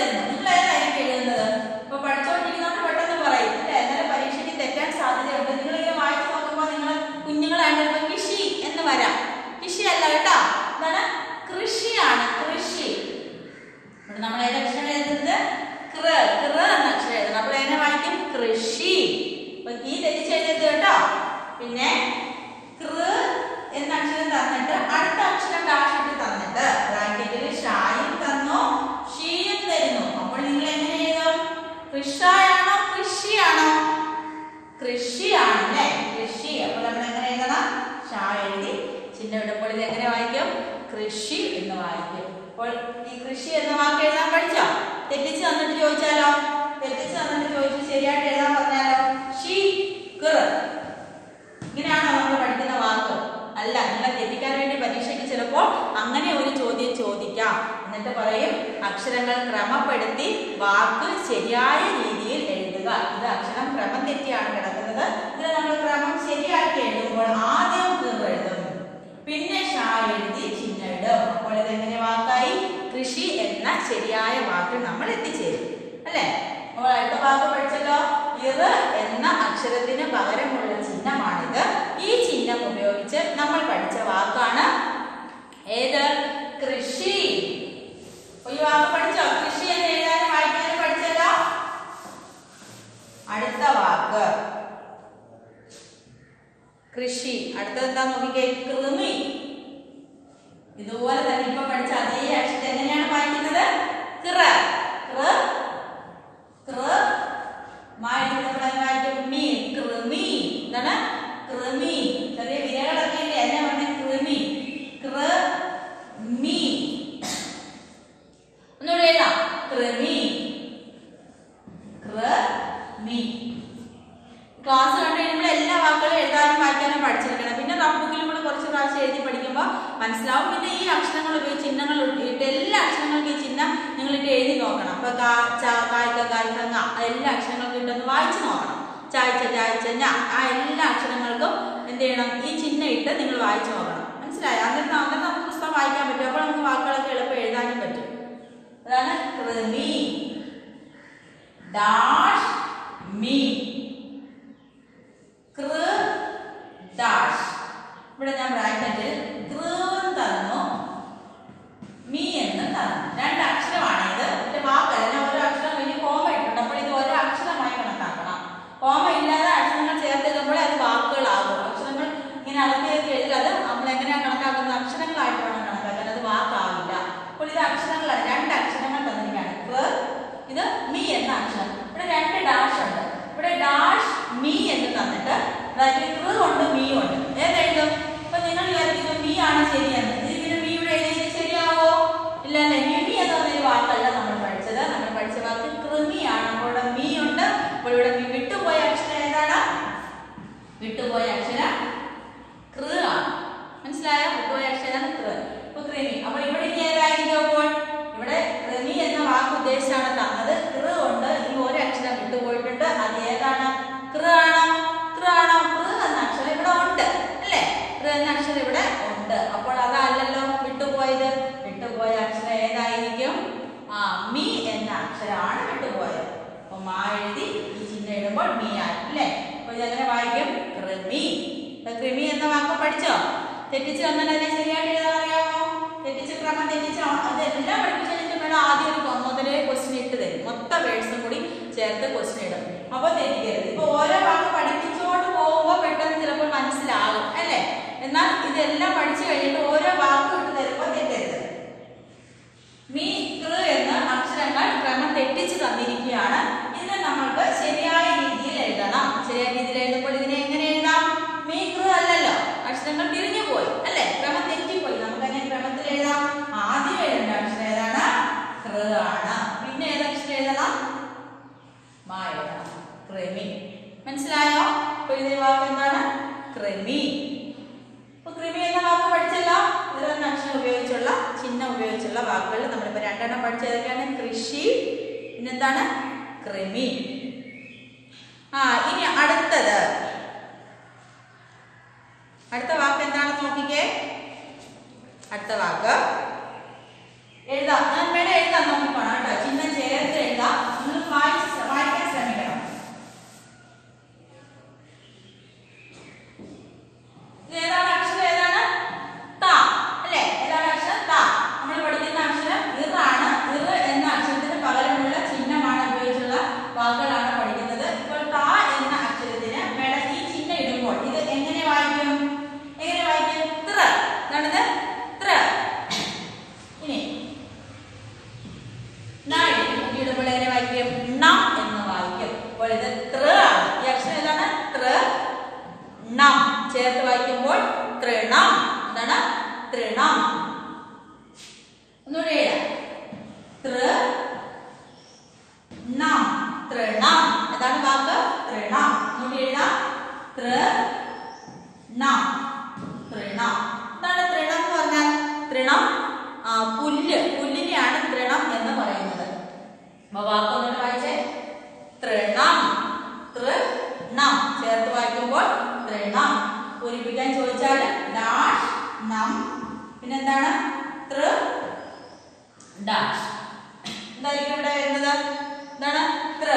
കൃ കൃ എന്ന അക്ഷരം എഴുതണം. അപ്പോൾ എങ്ങനെ വായിക്കും? കൃഷി. അപ്പൊ ഈ തെറ്റിച്ച് എഴുതരുത് കേട്ടോ. പിന്നെ കൃ എന്ന അക്ഷരം തന്നിട്ട് അടുത്ത അക്ഷരം ഡാഷ് ഇട്ട് തന്നിട്ട് ബ്രാക്കറ്റിൽ ഷായും തന്നു ഷീയും തരുന്നു. അപ്പോൾ നിങ്ങൾ എങ്ങനെ എഴുതും? കൃഷായാണോ കൃഷിയാണോ? കൃഷിയാണല്ലേ, കൃഷി. അപ്പോൾ നമ്മൾ എങ്ങനെ എഴുതണം? ഷാ എഴുതി ചിഹ്നം ഇടുമ്പോൾ ഇത് എങ്ങനെ വായിക്കും? കൃഷി എന്ന് വായിക്കും. അപ്പോൾ ഈ കൃഷി എന്ന വാക്ക് എഴുതാൻ പഠിച്ചോ? തെറ്റിച്ച് തന്നിട്ട് ചോദിച്ചാലോ? തെറ്റിച്ച് തന്നിട്ട് ചോദിച്ചു ശരിയായിട്ട് എഴുതാൻ പറഞ്ഞാലോ? ഷീ കൃ. ഇങ്ങനെയാണോ നമ്മൾ പഠിക്കുന്ന വാക്ക്? അല്ല. നിങ്ങളെ തെറ്റിക്കാൻ വേണ്ടി പരീക്ഷയ്ക്ക് ചിലപ്പോൾ അങ്ങനെ ഒരു ചോദ്യം ചോദിക്കാം. എന്നിട്ട് പറയും അക്ഷരങ്ങൾ ക്രമപ്പെടുത്തി വാക്ക് ശരിയായ രീതിയിൽ എഴുതുക. ഇത് അക്ഷരം ക്രമം തെറ്റിയാണ് കിടക്കുന്നത്. ഇത് നമ്മൾ ക്രമം ശരിയാക്കി എഴുതുമ്പോൾ ആദ്യം കൃ എഴുതും, പിന്നെ ഷാ എഴുതി ചിഹ്നം ഇടും. അപ്പോൾ ഇതെങ്ങനെ വാക്കായി? കൃഷി എന്ന ശരിയായ വാക്ക് നമ്മൾ എത്തിച്ചേരും അല്ലെ? നമ്മൾ അടുത്ത വാക്ക് പഠിച്ചല്ലോ. ഇറ എന്ന അക്ഷരത്തിന് പകരമുള്ള ചിഹ്നമാണിത്. ഈ ചിഹ്നം ഉപയോഗിച്ച് നമ്മൾ പഠിച്ച വാക്കാണ് ഏത്? കൃഷി. ഈ വാക്ക് പഠിച്ചോ? കൃഷി എന്ന് എഴുതാനും വായിക്കാനും പഠിച്ചല്ലോ. അടുത്ത വാക്ക് കൃഷി. അടുത്തത് എന്താ നോക്കിക്കേ? കൃമി. ഇതുപോലെ തന്നെ ഇപ്പൊ പഠിച്ച അതേ അക്ഷരം എങ്ങനെയാണ് വായിക്കുന്നത്? കൃ കൃ കൃ വായിക്കും മീ. കൃമി. എന്താണ്? കൃമി. ചെറിയ വിരകളൊക്കെ ഇല്ലേ? എന്നെ പറഞ്ഞ കൃമി. കൃ മീ. ഒന്നുകൂടെ എഴുതാം. കൃമി കൃ മീ. ക്ലാസ് കണ്ടു കഴിയുമ്പോൾ എല്ലാ വാക്കുകളും എഴുതാനും വായിക്കാനും പഠിച്ചിരിക്കണം. പിന്നെ റഫ് ബുക്കിൽ കൂടെ കുറച്ച് പ്രാവശ്യം എഴുതി പഠിക്കുമ്പോൾ മനസ്സിലാവും. പിന്നെ ഈ അക്ഷരങ്ങൾ ഉപയോഗിച്ച് ചിഹ്നങ്ങൾ ഇട്ട് എല്ലാ അക്ഷരങ്ങൾക്കും ഈ ചിഹ്നം നിങ്ങളിട്ട് എഴുതി നോക്കണം. അപ്പൊ കാ ച കായ്ക്ക കായ്ക്കങ്ങ എല്ലാ അക്ഷരങ്ങൾക്കും ഇട്ടൊന്ന് വായിച്ചു നോക്കണം. ചായ്ച്ച ചായ്ച്ച ഞ ആ എല്ലാ അക്ഷരങ്ങൾക്കും എന്ത് ചെയ്യണം? ഈ ചിഹ്നം ഇട്ട് നിങ്ങൾ വായിച്ചു നോക്കണം. മനസ്സിലായോ? അന്നത്തെ അന്നത്തെ നമുക്ക് പുസ്തകം വായിക്കാൻ പറ്റും. അപ്പോൾ നമുക്ക് വാക്കുകളൊക്കെ എളുപ്പം എഴുതാനും പറ്റും. അതാണ് കൃമി. ഡാഷ് മീ. കൃ ഡാഷ്. ഇവിടെ ഞാൻ ബ്രാക്കറ്റിൽ കൃ തന്നു മീ എന്ന് തന്നു. രണ്ട് അക്ഷരമാണ് ഇത്. ഇതിന്റെ വാക്കല്ല. ഞാൻ ഓരോ അക്ഷരം കഴിഞ്ഞ് കോമ ഇട്ടുണ്ട്. അപ്പോൾ ഇത് ഓരോ അക്ഷരമായി കണക്കാക്കണം. കോമ ഇല്ലാതെ അക്ഷരങ്ങൾ ചേർത്തിടുമ്പോൾ അത് വാക്കുകളാകും. അക്ഷരങ്ങൾ ഇങ്ങനെ അളത്തിയൊക്കെ എഴുതാതെ നമ്മൾ എങ്ങനെയാണ് കണക്കാക്കുന്നത്? അക്ഷരങ്ങളായിട്ട് വേണം കണക്കാക്കാൻ. അത് വാക്കാവില്ല. അപ്പോൾ ഇത് അക്ഷരങ്ങളാണ്. രണ്ട് അക്ഷരങ്ങൾ തന്നിരിക്കുകയാണ്. കൃ, ഇത് മീ എന്ന അക്ഷരം. ഇവിടെ രണ്ട് ഡാഷ് ഉണ്ട്. ഇവിടെ ഡാഷ് മീ എന്ന് തന്നിട്ട് കൃ കൊണ്ട് മീ ഉണ്ട്. ഏതെഴുതും? അപ്പൊ നിങ്ങൾ വിചാരിക്കുന്നത് മീ ആണ് ശരിയെന്ന്. ഇതിന് മീ ഇവിടെ എഴുതിയത് ശരിയാവോ? ഇല്ല അല്ലെ? മിമി എന്ന് പറഞ്ഞൊരു വാക്കല്ല നമ്മൾ പഠിച്ചത്. നമ്മൾ പഠിച്ച വാക്ക് കൃമിയാണ്. അപ്പോൾ ഇവിടെ മീ ഉണ്ട്. അപ്പോൾ ഇവിടെ മീ വിട്ടുപോയ അക്ഷരം ഏതാണ്? വിട്ടുപോയ അക്ഷരം കൃ ആണ്. മനസ്സിലായോ? വിട്ടുപോയ അക്ഷരം കൃ. അപ്പൊ കൃമി. അപ്പോൾ ഇവിടെ ഇനി ഏതായിരിക്കും? അപ്പോൾ ഇവിടെ കൃമി എന്ന വാക്ക് ഉദ്ദേശിച്ചാണ് തന്നത്. കൃ കൊണ്ട് ഈ ഒരു അക്ഷരം വിട്ടുപോയിട്ടുണ്ട്. അത് ഏതാണ്? കൃ ആണോ? കൃ ആണോ? കൃ എന്ന അക്ഷരം ഇവിടെ ഉണ്ട് അല്ലേ? കൃ എന്ന അക്ഷരം ഇവിടെ ഉണ്ട്. അപ്പോൾ അതല്ലല്ലോ വിട്ടുപോയത്. വിട്ടുപോയ അക്ഷരം ഏതായിരിക്കും? ആ മീ എന്ന അക്ഷരമാണ് വിട്ടുപോയത്. അപ്പൊ മാ എഴുതി ഈ ചിഹ്നം ഇടുമ്പോൾ മീ ആയി അല്ലേ? അപ്പൊ ഇതെങ്ങനെ വായിക്കും? കൃമി. കൃമി എന്ന വാക്ക് പഠിച്ചോ? തെറ്റിച്ച് വന്നാൽ അതിനെ ശരിയായിട്ട് എഴുതാൻ അറിയാമോ? തെറ്റിച്ച് ക്രമം തെറ്റിച്ച് അതെല്ലാം പഠിപ്പിച്ചു കഴിഞ്ഞിട്ട് വേണം ആദ്യം ഒരു മുതലേ ക്വസ്റ്റ്യൻ ഇട്ട് തരും. മൊത്തം വേഴ്സും കൂടി ചേർത്ത് ക്വസ്റ്റ്യൻ ഇടും. അപ്പൊ തെറ്റിക്കരുത്. ഇപ്പൊ ഓരോ വാക്ക് പഠിപ്പിച്ചോണ്ട് പോകുമ്പോൾ പെട്ടെന്ന് ചിലപ്പോൾ മനസ്സിലാകും അല്ലേ? എന്നാൽ ഇതെല്ലാം പഠിച്ചു കഴിഞ്ഞിട്ട് ഓരോ വാക്ക് ഇട്ട് തരുമ്പോൾ തെറ്റരുത്. മീ കൃ എന്ന അക്ഷരങ്ങൾ ക്രമം തെറ്റിച്ച് തന്നിരിക്കുകയാണ്. ഇതിനെ നമ്മൾക്ക് ശരിയായ രീതിയിൽ എഴുതണം. ശരിയായ രീതിയിൽ എഴുതുമ്പോൾ ഇതിനെ എങ്ങനെ എഴുതാം? മീ കൃ അല്ലല്ലോ, അക്ഷരങ്ങൾ തിരിഞ്ഞു പോയി അല്ലെ? ക്രമം തെറ്റിപ്പോയി. നമുക്ക് അതിനെ ക്രമത്തിൽ എഴുതാം. ആദ്യം എഴുതേണ്ട അക്ഷരം ഏതാണ്? കൃ ആണ്. പിന്നെ ഏത് അക്ഷരം എഴുതണം? മാ എഴുതണം. കൃമി. മനസ്സിലായോ? അപ്പൊ ഇതിന്റെ വാക്ക് എന്താണ്? കൃമി. അപ്പൊ കൃമി എന്ന വാക്ക് പഠിച്ചല്ലോ. ഇതിലൊന്ന് അക്ഷരം ഉപയോഗിച്ചുള്ള ചിഹ്നം ഉപയോഗിച്ചുള്ള വാക്കുകൾ നമ്മളിപ്പോ രണ്ടെണ്ണം പഠിച്ചതൊക്കെയാണ്. കൃഷി, പിന്നെന്താണ്? കൃമി. ആ ഇനി അടുത്തത് അടുത്ത വാക്ക് എന്താണെന്ന് നോക്കിക്കേ. അടുത്ത വാക്ക് എഴുതാം. ഞാൻ വേണേ എഴുതാൻ നോക്കിക്കോണം കേട്ടോ. ചിഹ്നം ചേർത്ത് എഴുതാം. നിങ്ങൾ വായിച്ച് വായിക്കാൻ ശ്രമിക്കണം. ഏതാണ് അക്ഷരം? ഏതാണ്? ത അല്ലെ? ഏതാണ് അക്ഷരം? ത. നമ്മൾ പഠിക്കുന്ന അക്ഷരം ഇറാണ്. ഇറ് എന്ന അക്ഷരത്തിന് പകരമുള്ള ചിഹ്നമാണ് ഉപയോഗിക്കുന്നത്. അപ്പോൾ ഇത് തൃ ആണ്. ഈ അക്ഷരം ഏതാണ്? തൃ ണം. ചേർത്ത് വായിക്കുമ്പോൾ തൃണം. എന്താണ്? തൃണം. ഒന്നുകൂടെ എഴുതാം. തൃ ണം. തൃണം. ഏതാണ് വാക്ക്? തൃണം. ഒന്നുകൂടി എഴുതാം. തൃ ണം. തൃണം. എന്താണ് തൃണം എന്ന് പറഞ്ഞാൽ? തൃണം ആ പുല്ല്. പുല്ലിനെയാണ് തൃണം എന്ന് പറയുന്നത്. അപ്പൊ വാക്ക് ഒന്നുകൂടെ വായിച്ചേ. തൃണം. തൃണം. ചേർത്ത് വായിക്കുമ്പോൾ തൃണം. പൂരിപ്പിക്കാൻ ചോദിച്ചാൽ ഡാഷ് നം പിന്നെന്താണ്? തൃ ഡാഷ്. എന്തായിരിക്കും ഇവിടെ വരുന്നത്? എന്താണ്? തൃ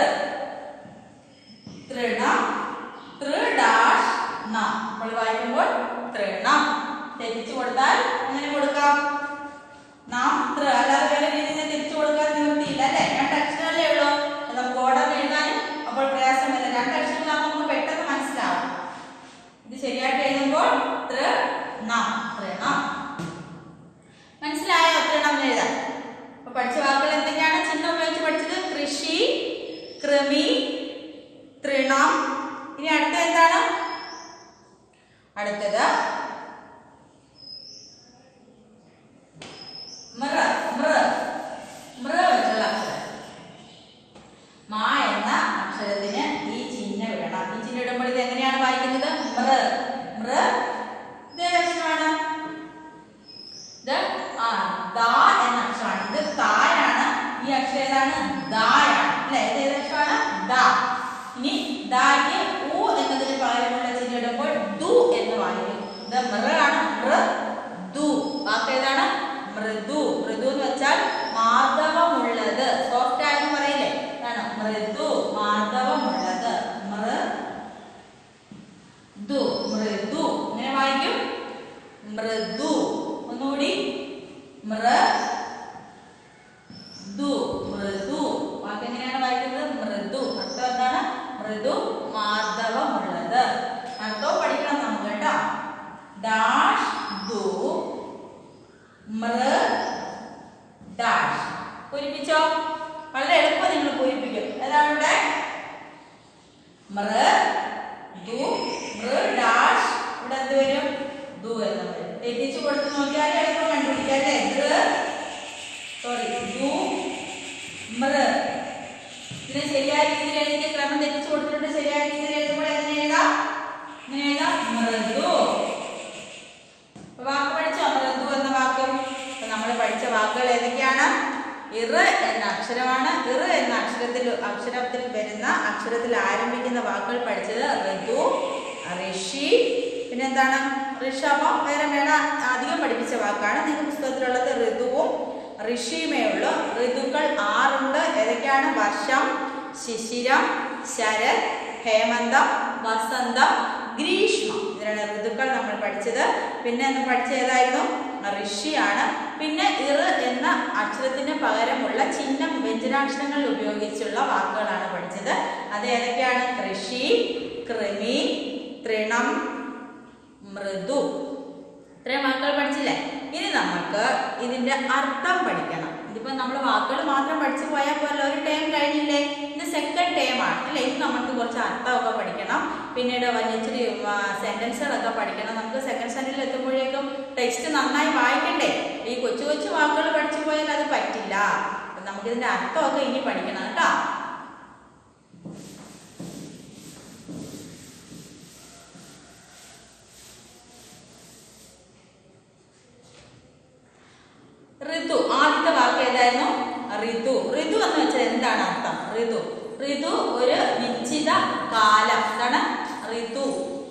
തൃണം തൃ ഡാഷ് ണം. നമ്മൾ വായിക്കുമ്പോൾ തൃണം. തെറ്റിച്ചു കൊടുത്താൽ എങ്ങനെ കൊടുക്കാം? നാം തൃ. അല്ലാതെ വേറെ രീതിയിൽ തിരിച്ചു കൊടുക്കാൻ നിവൃത്തിയില്ല അല്ലെ? രണ്ട് അക്ഷരമല്ലേ ഉള്ളൂ. നമുക്ക് ഓർഡർ എഴുതാനും അപ്പോൾ പ്രയാസമില്ല. രണ്ട് അക്ഷരങ്ങളാകുമ്പോൾ നമുക്ക് പെട്ടെന്ന് മനസ്സിലാവും. ഇത് ശരിയായിട്ട് എഴുതുമ്പോൾ തൃണം. തൃണം. മനസ്സിലായോ? തൃണം എന്ന് എഴുതാം. അപ്പൊ പഠിച്ച വാക്കുകൾ എന്തൊക്കെയാണ്? ചിഹ്നം ഉപയോഗിച്ച് പഠിച്ചത് കൃഷി, കൃമി, തൃണം. ഇനി അടുത്ത എന്താണ്? അടുത്തത് മൃ. മൃ മൃ വെച്ചുള്ള അക്ഷരം. മാ എന്ന അക്ഷരത്തിന് ഈ ചിഹ്നം ഇടണം. ഈ ചിഹ്നം ഇടുമ്പോൾ ഇത് എങ്ങനെയാണ് വായിക്കുന്നത്? മൃ. മൃ ഇത് അക്ഷരമാണ്. ഇത് ആ ദ എന്ന അക്ഷരമാണ്. ഇത് തായാണ്. ഈ അക്ഷരം ഏതാണ്? ദായാണ് അല്ലെ? ഇത് ഏത് അക്ഷരമാണ്? ദ. ഇനി ദാക്ക് ഉ എന്നതിന് പകരമുള്ള ചിഹ്നം ഇടുമ്പോൾ ദു എന്ന് വായിക്കും. ഇത് മൃ ആണ്. മൃ ദു. വാക്ക് ഏതാണ്? മൃദു. മൃദു എന്ന് വെച്ചാൽ മാർദ്ദവമുള്ളത്. സോഫ്റ്റ് ആയെന്ന് പറയില്ലേ? ആണ് മൃദു. മാർദ്ദവമുള്ളത്. മൃദു. മൃദു. ഇങ്ങനെ വായിക്കും. മൃദു. ഒന്നുകൂടി. മൃദു. മൃദു. വാക്ക് എങ്ങനെയാണ് വായിക്കുന്നത്? മൃദു. അർത്ഥം എന്താണ്? മൃദു മാർദ്ദവമുള്ളത്. അർത്ഥം പഠിക്കണം നമുക്ക് കേട്ടോ. ഡാഷ് ദു മൃ ഡാഷ്. പൂരിപ്പിച്ചോ? വളരെ എളുപ്പം നിങ്ങൾ പൂരിപ്പിക്കും. ഏതാണ് ഇവിടെ? മൃ ദു മൃ ഡാഷ്. ഇവിടെ എന്ത് വരും? ദു എന്ന് വരും. തെറ്റിച്ചു കൊടുത്ത് നോക്കിയാൽ എളുപ്പം കണ്ടുപിടിക്കാം അല്ലേ? സോറി ദു മൃ. ഇതിനെ ശരിയായ രീതിയിൽ എഴുതിയ ക്രമം തെറ്റിച്ചു കൊടുത്തിട്ടുണ്ട്. ശരിയായ രീതിയിൽ എഴുതുമ്പോൾ എങ്ങനെ എഴുതാം? ഇങ്ങനെ എഴുതാം. മൃദു. വാക്ക് പഠിച്ചോ? മൃദു എന്ന വാക്കും. നമ്മൾ പഠിച്ച വാക്കുകൾ ഏതൊക്കെയാണ്? ഇറ എന്ന അക്ഷരമാണ്. ഇറ എന്ന അക്ഷരത്തിൽ അക്ഷരത്തിൽ വരുന്ന അക്ഷരത്തിൽ ആരംഭിക്കുന്ന വാക്കുകൾ പഠിച്ചത് ഋതു, ഋഷി, പിന്നെ എന്താണ്? ഋഷഭം. വേറെ വേണ അധികം പഠിപ്പിച്ച വാക്കാണ്. നിങ്ങൾക്ക് പുസ്തകത്തിലുള്ളത് ഋതുവും ഋഷിയുമേ ഉള്ളൂ. ഋതുക്കൾ ആറുണ്ട്. ഏതൊക്കെയാണ്? വർഷം, ശിശിരം, ശരത്, ഹേമന്തം, വസന്തം, ഗ്രീഷ്മം. ഇതിനാണ് ഋതുക്കൾ നമ്മൾ പഠിച്ചത്. പിന്നെ ഒന്ന് പഠിച്ച ഏതായിരുന്നു? ഋഷിയാണ്. പിന്നെ ഇർ എന്ന അക്ഷരത്തിന് പകരമുള്ള ചിഹ്നം വ്യഞ്ജനാക്ഷരങ്ങൾ ഉപയോഗിച്ചുള്ള വാക്കുകളാണ് പഠിച്ചത്. അത് ഏതൊക്കെയാണ്? കൃഷി, കൃമി, തൃണം, മൃദു. ഇത്രയും വാക്കുകൾ പഠിച്ചില്ലേ? ഇനി നമുക്ക് ഇതിന്റെ അർത്ഥം പഠിക്കണം. ഇതിപ്പോ നമ്മൾ വാക്കുകൾ മാത്രം പഠിച്ചു പോയാൽ പോലെ ഒരു ടേം കഴിഞ്ഞില്ലേ? ഇത് സെക്കൻഡ് ടേം ആണ് അല്ലേ? ഇത് നമുക്ക് കുറച്ച് അർത്ഥമൊക്കെ പഠിക്കണം. പിന്നീട് വലിയൊരു സെന്റൻസുകളൊക്കെ പഠിക്കണം. നമുക്ക് സെക്കൻഡ് സ്റ്റാൻഡേർഡിൽ എത്തുമ്പോഴേക്കും ടെക്സ്റ്റ് നന്നായി വായിക്കണ്ടേ? ഈ കൊച്ചു കൊച്ചു വാക്കുകൾ പഠിച്ചു പോയാൽ അത് പറ്റില്ല. നമുക്കിതിന്റെ അർത്ഥമൊക്കെ ഇനി പഠിക്കണം കേട്ടോ. ഋതു. ആദ്യത്തെ വാക്ക് ഏതായിരുന്നു? ഋതു. ഋതു എന്ന് വെച്ചാൽ എന്താണ് അർത്ഥം? ഋതു ഋതു ഒരു നിശ്ചിത കാലം. എന്താണ് ഋതു?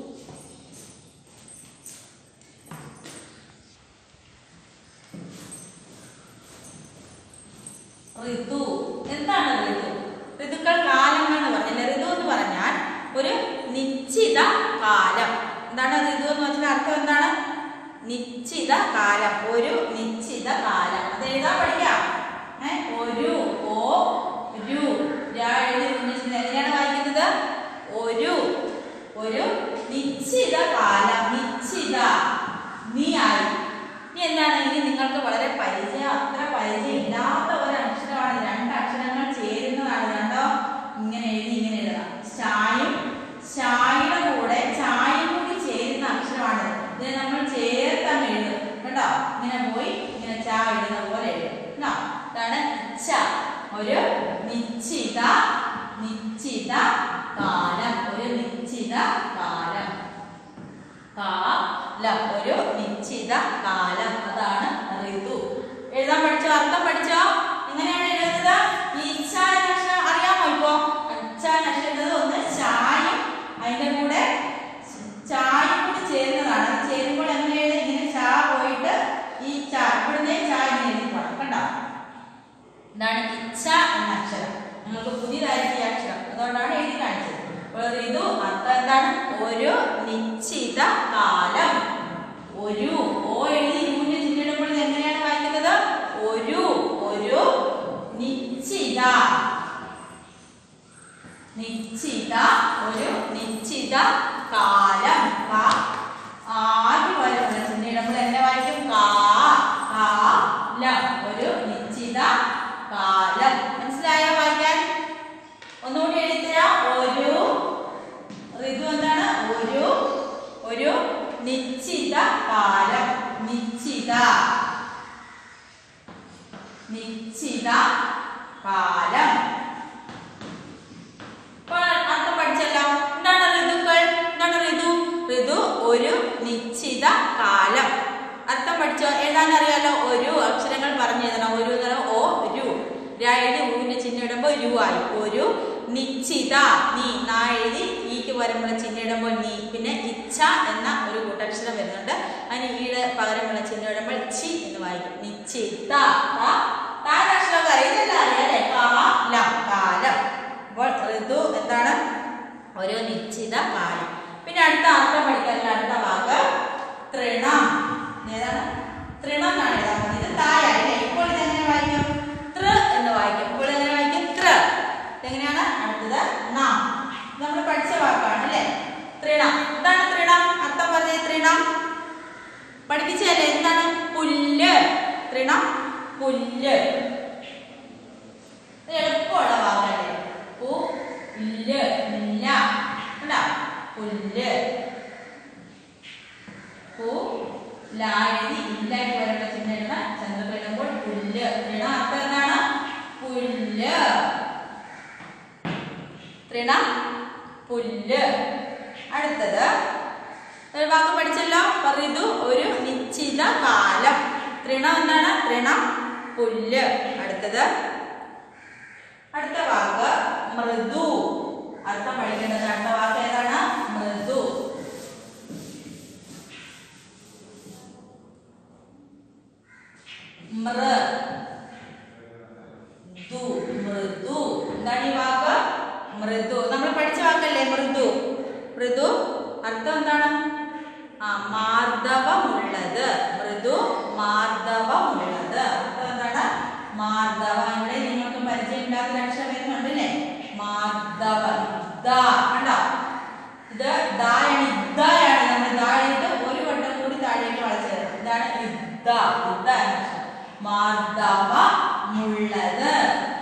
ഋതു എന്താണ് ഋതു? ഋതുക്കൾ കാലങ്ങൾ എന്ന് പറഞ്ഞില്ല. ഋതു എന്ന് പറഞ്ഞാൽ ഒരു നിശ്ചിത കാലം. എന്താണ് ഋതു എന്ന് വെച്ചാൽ അർത്ഥം എന്താണ്? നിശ്ചിത കാലം. ഒരു നിശ്ചിത കാലം. അത് എഴുതാൻ പഠിക്കാം. ഏഹ് ഒരു ഓ രു എങ്ങനെയാണ് വായിക്കുന്നത്? ഒരു ഒരു നിശ്ചിത കാലം. നിശ്ചിത നീ ആയി. ഇനി എന്താണ്? ഇനി നിങ്ങൾക്ക് വളരെ പരിചയം അത്ര പരിചയം ഇല്ലാത്ത ഒരു അക്ഷരമാണ്. രണ്ട് അക്ഷരങ്ങൾ ചേരുന്നതാണ്. രണ്ടോ ഇങ്ങനെ എഴുതി ഇങ്ങനെ എഴുതാം. നിശ്ചിത നിശ്ചിത കാലം ഒരു നിശ്ചിത കാലം കാലം ഒരു നിശ്ചിത കാലം അതാണ് ഋതു. എഴുതാൻ പഠിച്ചോ? അർത്ഥം പഠിച്ചോ? എങ്ങനെയാണ് എഴുതുന്നത്? ഈ ഇച്ഛ എന്ന അക്ഷരം അറിയാമോ? ഇപ്പോ ഇച്ഛ എന്ന അക്ഷരം ഒന്ന് ചായും അതിന്റെ കൂടെ ചായും കൂടി ചേരുന്നതാണ്. അത് ചേരുമ്പോൾ എങ്ങനെയാണ്? ഇങ്ങനെ ചാ പോയിട്ട് ഈ ചാ ഇവിടുന്ന് ചാ ഇങ്ങനെ എഴുതി പോകണം. കണ്ടോ? ഇതാണ് ഇച്ഛ എന്ന അക്ഷരം. നിങ്ങൾക്ക് പുതിയതായിരിക്കും ഈ അക്ഷരം, അതുകൊണ്ടാണ് എഴുതി കാണിച്ചത്. ഋതു അർത്ഥം എന്താണ്? ഒരു നിശ്ചിത കാലം. ഒരു ഓ എഴുതി യൂന് ചിഹ്നിടുമ്പോൾ എങ്ങനെയാണ് വായിക്കുന്നത്? ഒരു ഒരു നിശ്ചിത നിശ്ചിത ഒരു നിശ്ചിത കാലം. ആദ്യം വരുന്ന ചിഹ്നിടുമ്പോൾ എങ്ങനെ വായിക്കും? കാലം ഒരു നിശ്ചിത കാലം. മനസ്സിലായോ വായിക്കാൻ? ഒന്നുകൂടി എഴുതിത്തരാം. ഒരു ഋതു എന്താണ്? ഒരു ഒരു നിശ്ചിത കാലം. നിശ്ചിത നിശ്ചിത കാലം. അർത്ഥം പഠിച്ചല്ലോ. എന്താണ് ഋതുക്കൾ? എന്താണ് ഋതു? ഋതു ഒരു നിശ്ചിത കാലം. അർത്ഥം പഠിച്ചോ? എഴുതാൻ അറിയാലോ? ഒരു അക്ഷരങ്ങൾ പറഞ്ഞു എഴുതണം. ഒരു ഓ രു എഴുതി ഊവിന്റെ ചിഹ്നം ഇടുമ്പോൾ രു ആയി. ഒരു നിശ്ചിത നീ നാ എഴുതി ഈക്ക് വരുമ്പോൾ ചിഹ്നം ഇടുമ്പോൾ നീ. പിന്നെ ഇച്ഛ എന്ന ഒരു കൂട്ടക്ഷരം വരുന്നുണ്ട്. അതിന് ഈയുടെ പകരമുള്ള ചിഹ്നം ഇടുമ്പോൾ ചി എന്ന് വായിക്കും. നിശ്ചിത താരക്ഷരമൊക്കെ അറിയുന്നില്ല അറിയാലേ? കാലം കാലം. അപ്പോൾ ഋതു എന്താണ്? ഒരു നിശ്ചിത കാലം. പിന്നെ അടുത്ത അർത്ഥം പഠിക്കാനുള്ള അടുത്ത വാക്ക് തൃണം. ഏതാണ്? തൃണം എന്നാണ് എഴുതാൻ ഇത് തായല്ലേ? ഇപ്പോൾ ഇതെങ്ങനെ വായിക്കും? തൃ എന്ന് വായിക്കും. ഇപ്പോൾ എങ്ങനെ വായിക്കും? തൃ. എങ്ങനെയാണ്? അടുത്തത് നാം. നമ്മൾ പഠിച്ച വാക്കാണ് അല്ലേ? തൃണം. എന്താണ് തൃണം? അർത്ഥം പറഞ്ഞേ. തൃണം പഠിപ്പിച്ചല്ലേ? എന്താണ്? പുല്ല്. തൃണം പുല്ല്. എളുപ്പമുള്ള വാക്കല്ലേ? പുല്ല് ഇല്ല കണ്ടാ? പുല്ല് ലാഴി ഇല്ലായിട്ട് വരേണ്ട ചിഹ്നം ചന്ദ്രപ്പെടുമ്പോൾ പുല്ല്. തൃണം അർത്ഥം എന്താണ്? പുല്ല്. തൃണം പുല്ല്. അടുത്തത് ഒരു വാക്ക് പഠിച്ചല്ലോ. ഋതു ഒരു നിശ്ചിത കാലം. തൃണം എന്താണ്? തൃണം പുല്ല്. അടുത്തത് അടുത്ത വാക്ക് മൃദു. അർത്ഥം പഠിക്കേണ്ടത് അടുത്ത വാക്ക് ഏതാണ്? മൃദു. മൃദു മൃദു. എന്താണ് ഈ വാക്ക്? മൃദു. നമ്മൾ പഠിച്ച വാക്കല്ലേ മൃദു? മൃദു അർത്ഥം എന്താണ്? ആ മാർദ്ദവമുള്ളത്. മൃദു മാർദ്ദവമുള്ളത്. അർത്ഥം എന്താണ്? മാർദ്ദവ. ഇവിടെ നിങ്ങൾക്ക് പരിചയമില്ലാത്ത അക്ഷരം വരുന്നുണ്ട് അല്ലേ? മാർദ്ദവ. കണ്ടോ? ഇത് ദായാണ്. ഇദ്ദയാണ്. നമ്മൾ ദായിട്ട് ഒരു വട്ടം കൂടി താഴേക്ക് വളച്ചത്. ഇതാണ് ഇദ്ദ. ഇദ്ദ എന്ന അക്ഷരം. മാർദ്ദവമുള്ളത്.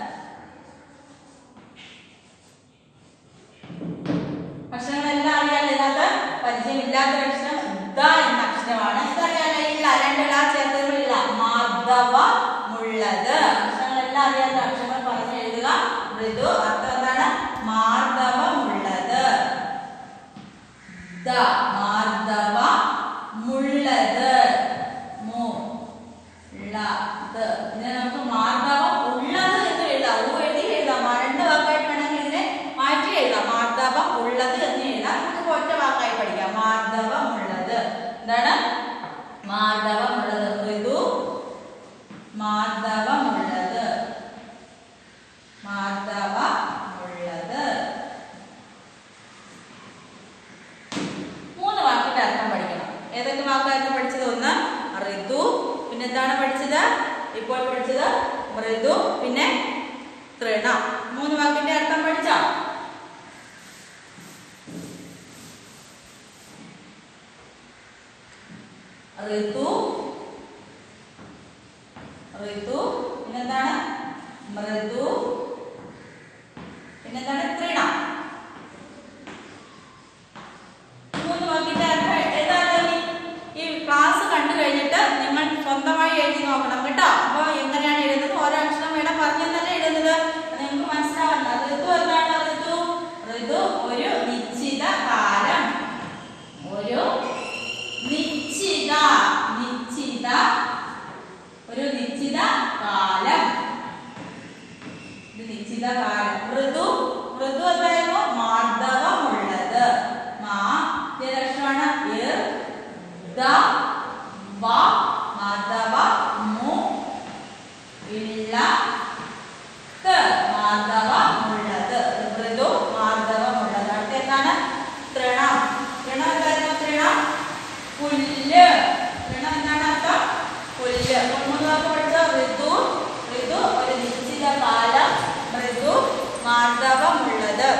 അക്ഷരങ്ങളെല്ലാം അറിയാലോ? ഇതിനകത്ത് പരിചയമില്ലാത്ത അക്ഷരം ഇദ്ദ എന്ന അക്ഷരമാണ്. ഇതറിയാലോ? ഇല്ല. രണ്ടിട ചേർത്തതില്ല. മാർദ്ദവമുള്ളത്. അക്ഷരങ്ങളെല്ലാം അറിയാത്ത അക്ഷരങ്ങൾ പറഞ്ഞ് എഴുതുക. മൃദു അർത്ഥം എന്താണ്? മാർദ്ദവമുള്ളത്. ദ മാർദ്ദവമുള്ളത്. മു ള ത. ഇതിനെ നമുക്ക് മാർദ്ദവം ഉള്ളത് എന്ന് എഴുതാം. ഊ എഴുതി എഴുതാം. രണ്ട് വാക്കായിട്ട് വേണമെങ്കിൽ ഇതിനെ മാറ്റി എഴുതാം. മാർദ്ദവം ഉള്ളത് എന്ന് എഴുതാം. നമുക്ക് ഒറ്റ വാക്കായി പഠിക്കാം. മാർദ്ദവമുള്ളത്. എന്താണ്? മാർദ്ദവമുള്ളത്. ഋതു മാർദ്ദവമുള്ളത്. മാർദ്ദവമുള്ളത്. മൂന്ന് വാക്കിന്റെ അർത്ഥം പഠിക്കണം. ഏതൊക്കെ വാക്കായിരുന്നു പഠിച്ചത്? ഒന്ന് ഋതു. പിന്നെ എന്താണ് പഠിച്ചത്? ഇപ്പോൾ പഠിച്ചത് മൃദു. പിന്നെ തൃണം. മൂന്ന് വാക്കിന്റെ അർത്ഥം പഠിച്ചോ? ഋതു ഋതു പിന്നെന്താണ്? മൃദു. പിന്നെന്താണ്? തൃണം. മൂന്ന് വാക്കിന്റെ അർത്ഥം ഏതായാലും ഈ ക്ലാസ് കണ്ടു കഴിഞ്ഞിട്ട് നിങ്ങൾ സ്വന്തമായി എഴുതി നോക്കണം കേട്ടോ. അപ്പൊ എങ്ങനെയാണ് എഴുതുന്നത്? ഓരോ അക്ഷരം വേണം പറഞ്ഞെന്നല്ലേ എഴുതുന്നത്. നിങ്ങൾക്ക് മനസ്സിലാവും. നിശ്ചിതകാലം. മൃദു മൃദു എന്തായിരുന്നു? മാർദ്ദവമുള്ളത്. മാ അക്ഷരമാണ് ഇർ ദ വ മാർദ്ദവ മു ഇള്ള ക മാർദ്ദവമുള്ളത്. മൃദു മാർദ്ദവമുള്ളത്. അടുത്ത എന്താണ്? തൃണം. തൃണം എന്തായിരുന്നു? തൃണം പുല്ല്. തൃണം എന്താണ് അർത്ഥം? പുല്ല്. മൂന്നാമത്തെ പഠിച്ചോ ഋതു. ഋതു ഒരു നിശ്ചിത കാലം. മൃദു മാർദ്ദവമുള്ളത്.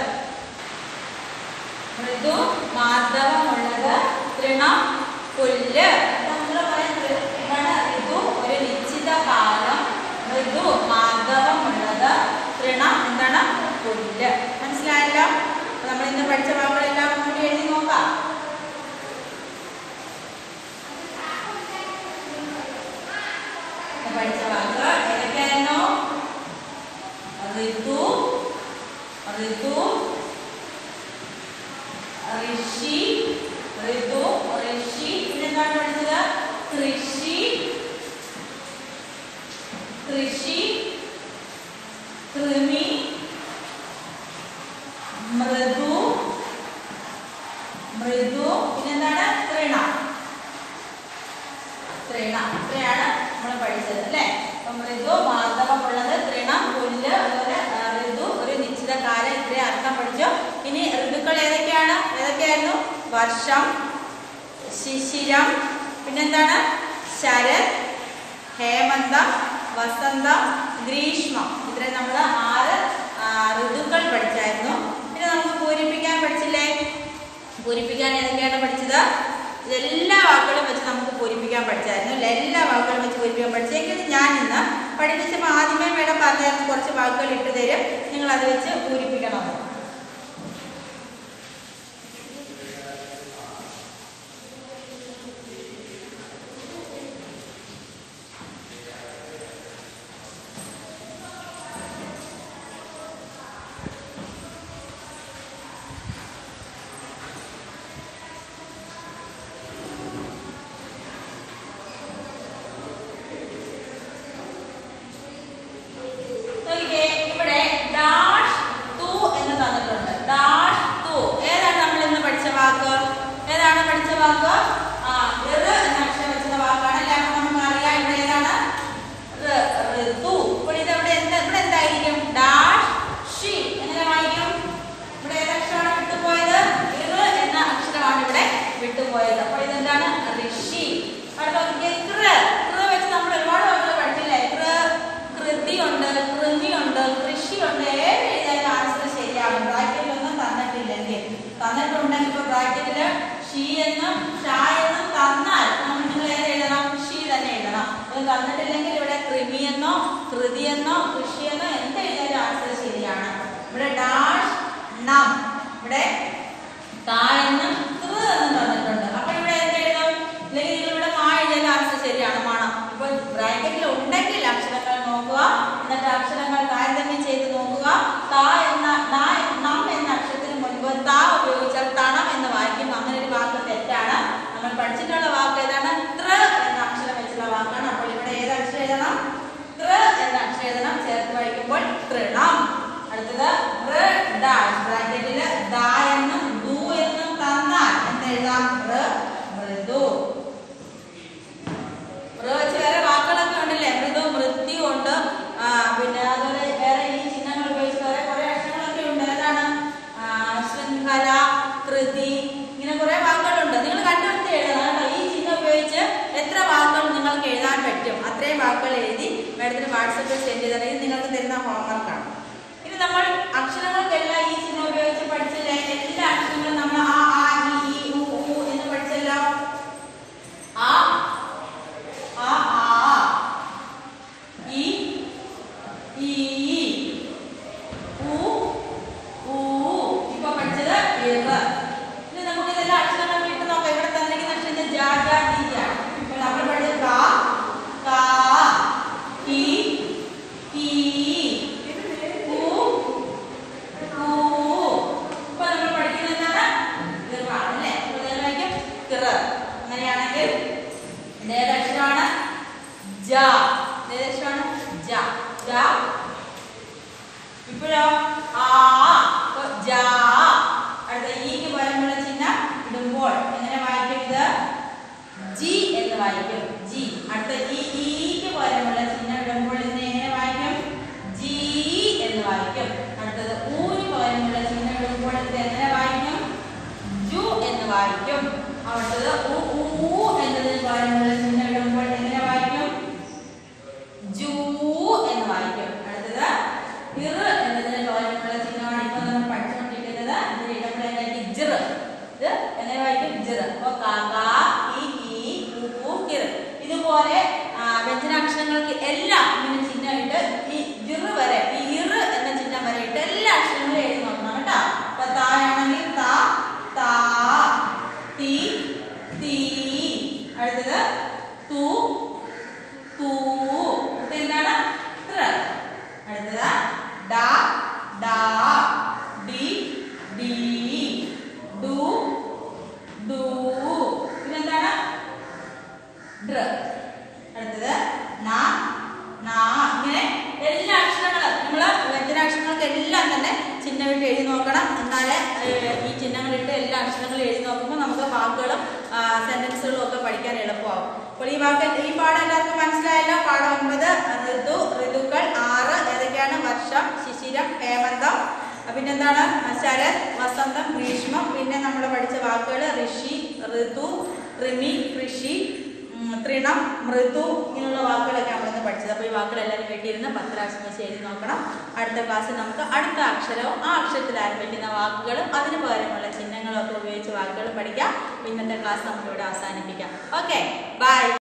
മൃദു മാർദ്ദവമുള്ളത്. തൃണം പുല്ല്. നമ്മൾ പറയുന്നത് ഋതു ഒരു നിശ്ചിത കാലം. മൃദു മാർദ്ദവമുള്ളത്. തൃണം എന്താണ്? പുല്ല്. മനസ്സിലായല്ലോ? നമ്മൾ ഇന്ന് പഠിച്ച വാക്കുകളെല്ലാം കൂടി എഴുതി നോക്കാം. പഠിച്ച വാക്കുകൾ ഏതൊക്കെയായിരുന്നു? ഋതു ഋതു ഋഷി ഋതു ഋഷി. പിന്നെന്താണ് പഠിച്ചത്? കൃഷി കൃഷി കൃമി മൃദു മൃദു. പിന്നെന്താണ്? തൃണം. തൃണം ഇത്രയാണ് നമ്മൾ പഠിച്ചത് അല്ലേ? അപ്പൊ മൃദു മാർദ്ദവമുള്ളത്, തൃണം പുല്ല്, അതുപോലെ ഋതു ഒരു നിശ്ചിത കാലം. ഇത്രയും അർത്ഥം പഠിച്ചു. ഇനി ഋതുക്കൾ ഏതൊക്കെയാണ്? ഏതൊക്കെയായിരുന്നു? വർഷം, ശിശിരം, പിന്നെന്താണ്? ശരത്, ഹേമന്തം, വസന്തം, ഗ്രീഷ്മം. ഇത്രയും നമ്മൾ ആറ് ഋതുക്കൾ പഠിച്ചായിരുന്നു. പിന്നെ നമുക്ക് പൂരിപ്പിക്കാൻ പഠിച്ചില്ലേ? പൂരിപ്പിക്കാൻ ഏതൊക്കെയാണ് പഠിച്ചത്? എല്ലാ വാക്കുകളും വെച്ച് നമുക്ക് പൂരിപ്പിക്കാൻ പഠിച്ചായിരുന്നു. എല്ലാ വാക്കുകളും വെച്ച് പൂരിപ്പിക്കാൻ പഠിച്ചെങ്കിൽ ഞാൻ ഇന്ന് പഠിപ്പിച്ചപ്പോൾ ആദ്യമേ മേഡം പറഞ്ഞായിരുന്നു കുറച്ച് വാക്കുകൾ ഇട്ട് തരും, നിങ്ങൾ അത് വെച്ച് പൂരിപ്പിക്കണം. ഇവിടെ ഡാഷ് തു എന്ന് ഇപ്പോഴോ ആ ജാ. അടുത്ത ഈക്ക് പകരമുള്ള ചിഹ്നം ഇടുമ്പോൾ എങ്ങനെ വായിക്കും? ഇത് ജി എന്ന് വായിക്കും. ജി. അടുത്ത ഈ ഈക്ക് പകരമുള്ള ചിഹ്നം ഇടുമ്പോൾ ഇതിനെ എങ്ങനെ വായിക്കും? ജി എന്ന് വായിക്കും. അടുത്തത് ഊന് പകരമുള്ള ചിഹ്നം ഇടുമ്പോൾ ഇത് എങ്ങനെ വായിക്കും? ജു എന്ന് വായിക്കും. അടുത്തത് ഊ ഊ എന്നതിന് പകരമുള്ള ചിഹ്നം ഇടുമ്പോൾ എങ്ങനെ വായിക്കും? ജൂ എന്ന് വായിക്കും. അടുത്തത് ഇർ എന്നതിന് പകരമുള്ള ചിഹ്നമാണ് ഇപ്പൊ നമ്മൾ പഠിച്ചുകൊണ്ടിരിക്കുന്നത്. ഇതിന് ഇടുമ്പോൾ എന്തായിരിക്കും? ജിർ. ഇത് എങ്ങനെ വായിക്കും? ജിർ. അപ്പൊ കാക ഈ ഈ ഊ കിർ. ഇതുപോലെ വ്യഞ്ജനാക്ഷരങ്ങൾക്ക് എല്ലാം ഇങ്ങനെ ചിഹ്നമായിട്ട് ഈ ജിർ വരെ ഈ ഇർ എന്ന ചിഹ്നം വരെ ഇട്ട് എല്ലാ അക്ഷരങ്ങളും എഴുതി നോക്കണം കേട്ടോ. അപ്പൊ തായാണെങ്കിൽ താ താ, തി തീ. അടുത്തത് തു തൂ. എന്താണ്? ത്ര. അടുത്തത് ഡ ഡാ, ഡി ഡീ, ഡു ഡൂ. പിന്നെന്താണ്? ഡ്ര. അടുത്തത് ന നാ. ഇങ്ങനെ എല്ലാ അക്ഷരങ്ങളും നമ്മൾ വ്യഞ്ജനാക്ഷരങ്ങൾക്ക് എല്ലാം തന്നെ ചിഹ്നമിട്ട് എഴുതി നോക്കണം. എന്നാലേ ഈ ചിഹ്നങ്ങളിട്ട് എല്ലാ അക്ഷരങ്ങളും എഴുതി നോക്കുമ്പോൾ നമുക്ക് വാക്കുകളും സെന്റൻസുകളും ഒക്കെ പഠിക്കാൻ എളുപ്പമാകും. അപ്പോൾ ഈ വാക്ക് ഈ പാഠം എല്ലാവർക്കും മനസ്സിലായല്ലോ. പാഠം ഒൻപത് ഋതു, ഋതുക്കൾ ആറ് ഏതൊക്കെയാണ്? വർഷം, ശിശിരം, ഹേമന്തം, പിന്നെന്താണ്? ശരത്, വസന്തം, ഗ്രീഷ്മം. പിന്നെ നമ്മൾ പഠിച്ച വാക്കുകൾ ഋഷി, ഋതു, ഋമി, കൃഷി, തൃണം, മൃദു, ഇങ്ങനെയുള്ള വാക്കുകളൊക്കെ നമ്മളിന്ന് പഠിച്ചത്. അപ്പോൾ ഈ വാക്കുകൾ എല്ലാവരും വീട്ടിലിരുന്ന് പത്ത് പ്രാവശ്യം വെച്ച് എഴുതി നോക്കണം. അടുത്ത ക്ലാസ്സിൽ നമുക്ക് അടുത്ത അക്ഷരവും ആ അക്ഷരത്തിൽ ആരംഭിക്കുന്ന വാക്കുകളും അതിന് പകരമുള്ള ചിഹ്നങ്ങളും ഒക്കെ ഉപയോഗിച്ച് വാക്കുകൾ പഠിക്കാം. ഇന്നത്തെ ക്ലാസ് നമുക്കിവിടെ അവസാനിപ്പിക്കാം. Okay, by.